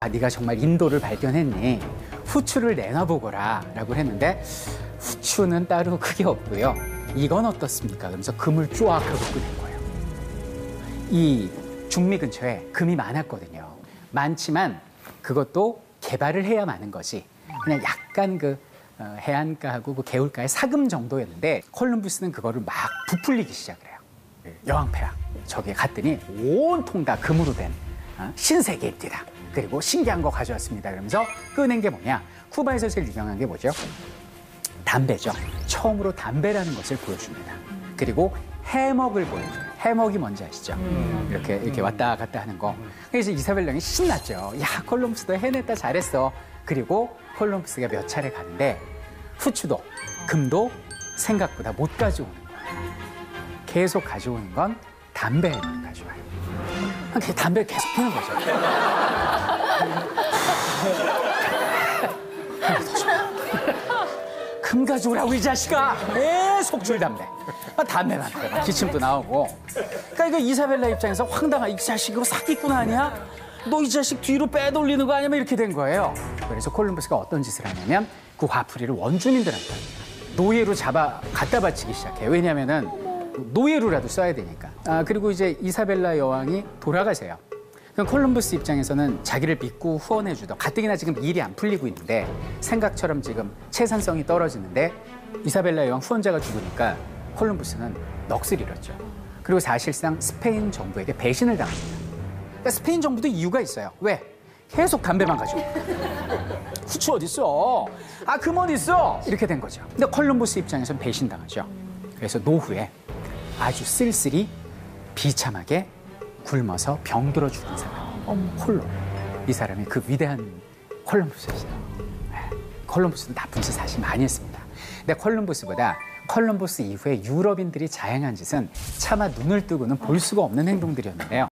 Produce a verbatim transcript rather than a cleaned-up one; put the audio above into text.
아, 네가 정말 인도를 발견했니? 후추를 내놔보거라 라고 했는데 후추는 따로 크게 없고요. 이건 어떻습니까? 그러면서 금을 쫙 하고 꺼낸 거예요. 이 중미 근처에 금이 많았거든요. 많지만 그것도 개발을 해야 많은 것이 그냥 약간 그 어, 해안가하고 그 개울가의 사금 정도였는데 콜럼부스는 그거를 막 부풀리기 시작을 해요. 여왕폐하 저기에 갔더니 온통 다 금으로 된 어, 신세계입니다. 그리고 신기한 거 가져왔습니다. 그러면서 꺼낸 게 뭐냐? 쿠바에서 제일 유명한 게 뭐죠? 담배죠. 처음으로 담배라는 것을 보여줍니다. 그리고 해먹을 보여줘요. 해먹이 뭔지 아시죠? 음. 이렇게 이렇게 왔다 갔다 하는 거. 그래서 이사벨 양이 신났죠. 야, 콜럼부스도 해냈다, 잘했어. 그리고 콜럼부스가 몇 차례 가는데 후추도 금도 생각보다 못 가져오는 거예요. 계속 가져오는 건 담배만 가져와요. 그냥 담배를 계속 피는 거죠. 금 가져오라고 이 자식아! 계속 줄 담배. 담배만 피워. 기침도 나오고. 그러니까 이거 이사벨라 입장에서 황당한 이 자식으로 사기꾼 아니야? 너 이 자식 뒤로 빼돌리는 거 아니야? 이렇게 된 거예요. 그래서 콜럼버스가 어떤 짓을 하냐면 그 화풀이를 원주민들한테 노예로 잡아 갖다 바치기 시작해요. 왜냐면은 노예로라도 써야 되니까. 아, 그리고 이제 이사벨라 여왕이 돌아가세요. 그럼 콜럼버스 입장에서는 자기를 믿고 후원해주던 가뜩이나 지금 일이 안 풀리고 있는데 생각처럼 지금 채산성이 떨어지는데 이사벨라 여왕 후원자가 죽으니까 콜럼버스는 넋을 잃었죠. 그리고 사실상 스페인 정부에게 배신을 당합니다. 그러니까 스페인 정부도 이유가 있어요. 왜? 계속 담배만 가지고. 후추 어디 있어? 아, 금 어디 있어? 이렇게 된 거죠. 근데 콜럼버스 입장에서는 배신당하죠. 그래서 노후에 아주 쓸쓸히 비참하게 굶어서 병들어 죽은 사람. 홀로. 이 사람이 그 위대한 콜럼버스였어요. 콜럼버스도 나쁜 짓 사실 많이 했습니다. 근데 콜럼버스보다 콜럼버스 이후에 유럽인들이 자행한 짓은 차마 눈을 뜨고는 볼 수가 없는 행동들이었는데요.